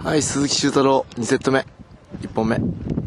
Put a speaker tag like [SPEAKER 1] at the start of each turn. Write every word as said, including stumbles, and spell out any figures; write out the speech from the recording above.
[SPEAKER 1] はい、鈴木修太郎にセット目いっぽんめ。